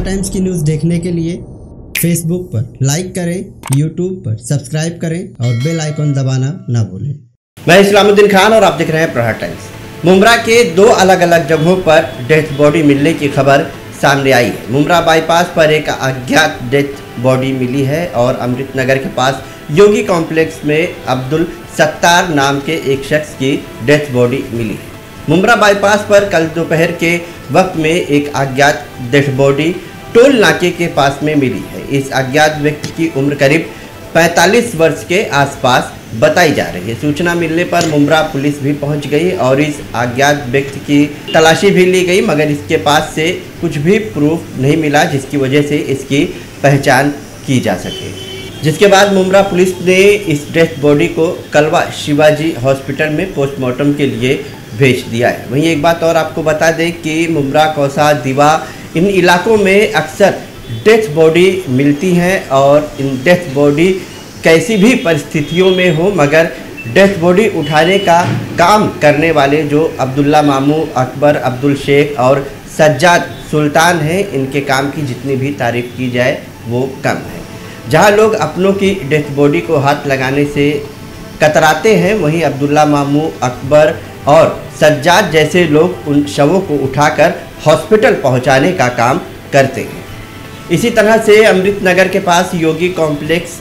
प्रहार टाइम्स की न्यूज़ देखने के लिए फेसबुक पर लाइक करें, यूट्यूब पर सब्सक्राइब करें और बेल आइकन दबाना ना भूलें। मैं इस्लामुद्दीन खान और आप देख रहे हैं प्रहार टाइम्स। मुमरा के दो अलग अलग जगहों पर डेथ बॉडी मिलने की खबर सामने आई है। मुमरा बाईपास पर एक अज्ञात डेथ बॉडी मिली है और अमृतनगर के पास योगी कॉम्प्लेक्स में अब्दुल सत्तार नाम के एक शख्स की डेथ बॉडी मिली है। मुमरा बाईपास पर कल दोपहर के वक्त में एक अज्ञात डेथ बॉडी टोल नाके के पास में मिली है। इस अज्ञात व्यक्ति की उम्र करीब 45 वर्ष के आसपास बताई जा रही है। सूचना मिलने पर मुमरा पुलिस भी पहुंच गई और इस अज्ञात व्यक्ति की तलाशी भी ली गई, मगर इसके पास से कुछ भी प्रूफ नहीं मिला जिसकी वजह से इसकी पहचान की जा सके। जिसके बाद मुमरा पुलिस ने इस डेथ बॉडी को कलवा शिवाजी हॉस्पिटल में पोस्टमार्टम के लिए भेज दिया है। वहीं एक बात और आपको बता दें कि मुमरा, कौसा, दीवा इन इलाकों में अक्सर डेथ बॉडी मिलती हैं और इन डेथ बॉडी कैसी भी परिस्थितियों में हो, मगर डेथ बॉडी उठाने का काम करने वाले जो अब्दुल्ला मामू, अकबर, अब्दुल शेख और सज्जाद सुल्तान हैं, इनके काम की जितनी भी तारीफ की जाए वो कम है। जहां लोग अपनों की डेथ बॉडी को हाथ लगाने से कतराते हैं, वहीं अब्दुल्ला मामू, अकबर और सज्जाद जैसे लोग उन शवों को उठाकर हॉस्पिटल पहुंचाने का काम करते हैं। इसी तरह से अमृतनगर के पास योगी कॉम्प्लेक्स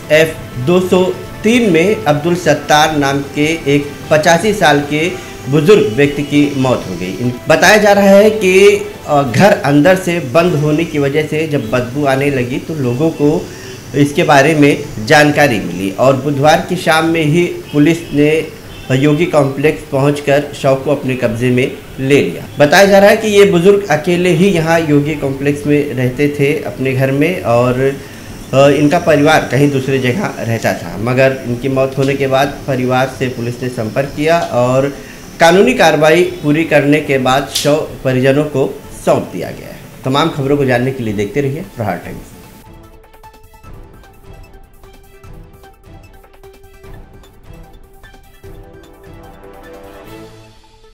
F203 में अब्दुल सत्तार नाम के एक 85 साल के बुजुर्ग व्यक्ति की मौत हो गई। बताया जा रहा है कि घर अंदर से बंद होने की वजह से जब बदबू आने लगी तो लोगों को इसके बारे में जानकारी मिली और बुधवार की शाम में ही पुलिस ने योगी कॉम्प्लेक्स पहुंचकर शव को अपने कब्जे में ले लिया। बताया जा रहा है कि ये बुजुर्ग अकेले ही यहाँ योगी कॉम्प्लेक्स में रहते थे अपने घर में और इनका परिवार कहीं दूसरी जगह रहता था, मगर इनकी मौत होने के बाद परिवार से पुलिस ने संपर्क किया और कानूनी कार्रवाई पूरी करने के बाद शव परिजनों को सौंप दिया गया है। तमाम खबरों को जानने के लिए देखते रहिए प्रहार टाइम्स।